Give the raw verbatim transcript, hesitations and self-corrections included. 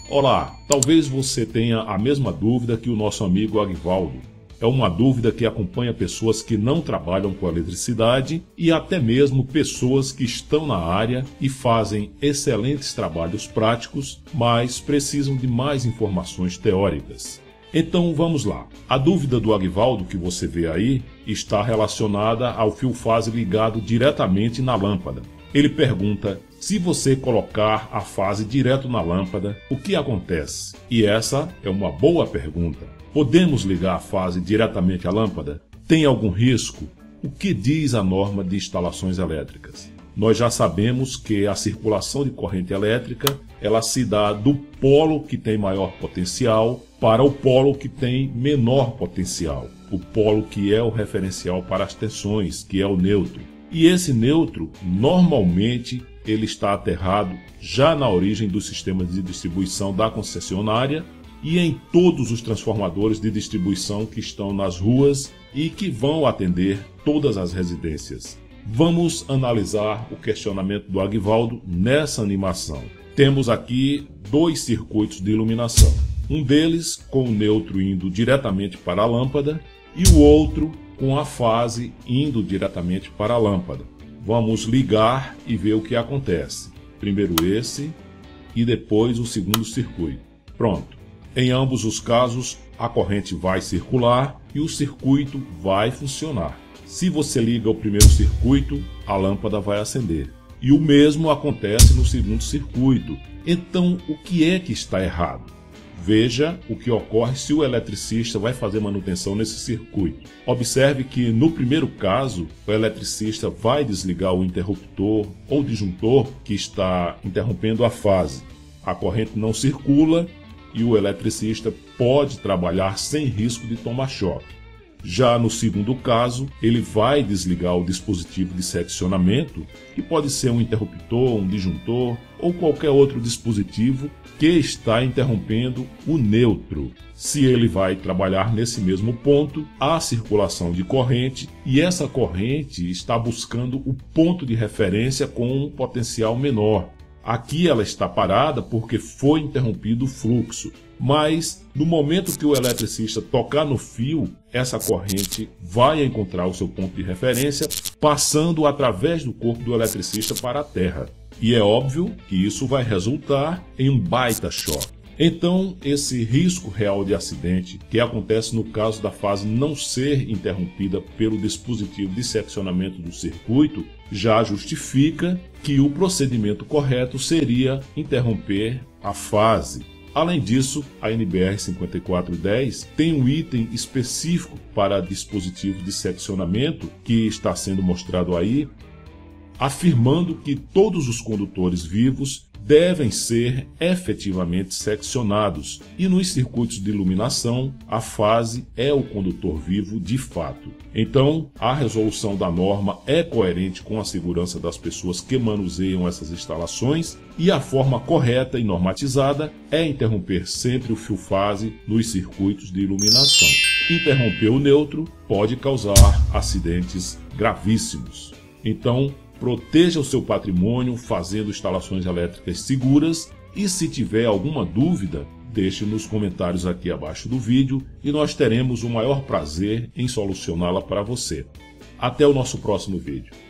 Olá, talvez você tenha a mesma dúvida que o nosso amigo Agvaldo. É uma dúvida que acompanha pessoas que não trabalham com eletricidade e até mesmo pessoas que estão na área e fazem excelentes trabalhos práticos, mas precisam de mais informações teóricas. Então vamos lá. A dúvida do Agvaldo que você vê aí está relacionada ao fio-fase ligado diretamente na lâmpada. Ele pergunta: se você colocar a fase direto na lâmpada, o que acontece? E essa é uma boa pergunta. Podemos ligar a fase diretamente à lâmpada? Tem algum risco? O que diz a norma de instalações elétricas? Nós já sabemos que a circulação de corrente elétrica ela se dá do polo que tem maior potencial para o polo que tem menor potencial. O polo que é o referencial para as tensões, que é o neutro. E esse neutro, normalmente, ele está aterrado já na origem dos sistemas de distribuição da concessionária e em todos os transformadores de distribuição que estão nas ruas e que vão atender todas as residências. Vamos analisar o questionamento do Agvaldo nessa animação. Temos aqui dois circuitos de iluminação. Um deles com o neutro indo diretamente para a lâmpada e o outro com a fase indo diretamente para a lâmpada. Vamos ligar e ver o que acontece. Primeiro esse e depois o segundo circuito. Pronto. Em ambos os casos, a corrente vai circular e o circuito vai funcionar. Se você liga o primeiro circuito, a lâmpada vai acender. E o mesmo acontece no segundo circuito. Então, o que é que está errado? Veja o que ocorre se o eletricista vai fazer manutenção nesse circuito. Observe que no primeiro caso, o eletricista vai desligar o interruptor ou disjuntor que está interrompendo a fase. A corrente não circula e o eletricista pode trabalhar sem risco de tomar choque. Já no segundo caso, ele vai desligar o dispositivo de seccionamento, que pode ser um interruptor, um disjuntor ou qualquer outro dispositivo que está interrompendo o neutro. Se ele vai trabalhar nesse mesmo ponto, há circulação de corrente e essa corrente está buscando o ponto de referência com um potencial menor. Aqui ela está parada porque foi interrompido o fluxo, mas no momento que o eletricista tocar no fio, essa corrente vai encontrar o seu ponto de referência, passando através do corpo do eletricista para a terra. E é óbvio que isso vai resultar em um baita choque. Então, esse risco real de acidente, que acontece no caso da fase não ser interrompida pelo dispositivo de seccionamento do circuito, já justifica que o procedimento correto seria interromper a fase. Além disso, a N B R cinquenta e quatro dez tem um item específico para dispositivo de seccionamento que está sendo mostrado aí, afirmando que todos os condutores vivos devem ser efetivamente seccionados e nos circuitos de iluminação a fase é o condutor vivo de fato. Então, a resolução da norma é coerente com a segurança das pessoas que manuseiam essas instalações e a forma correta e normatizada é interromper sempre o fio-fase nos circuitos de iluminação. Interromper o neutro pode causar acidentes gravíssimos. Então, proteja o seu patrimônio fazendo instalações elétricas seguras e se tiver alguma dúvida, deixe nos comentários aqui abaixo do vídeo e nós teremos o maior prazer em solucioná-la para você. Até o nosso próximo vídeo.